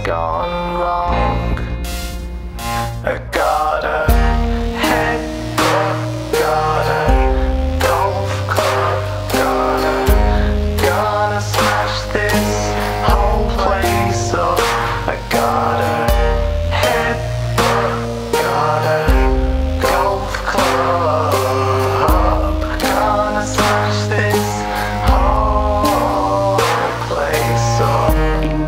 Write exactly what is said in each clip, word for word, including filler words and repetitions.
gone wrong. I got a headbutt, got a golf club, got a gonna smash this whole place up. I got a headbutt, got a golf club, gonna smash this whole place up.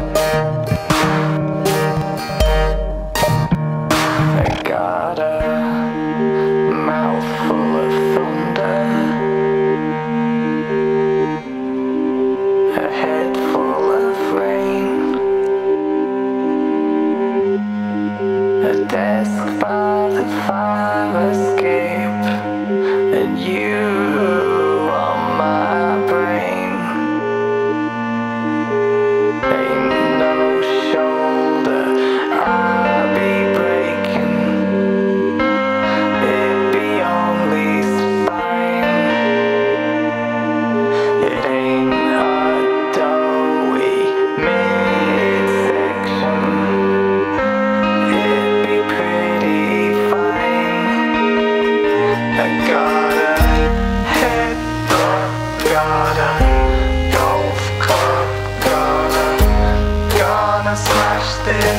I got a mouthful of thunder, a head full of rain, a desk by the fire escape, and you on my brain. Ain't no shoulder I'll be breaking, it be only spine. It ain't a doughy midsection, it be pretty fine. I got a headbutt, got a golf club, got a gonna smash this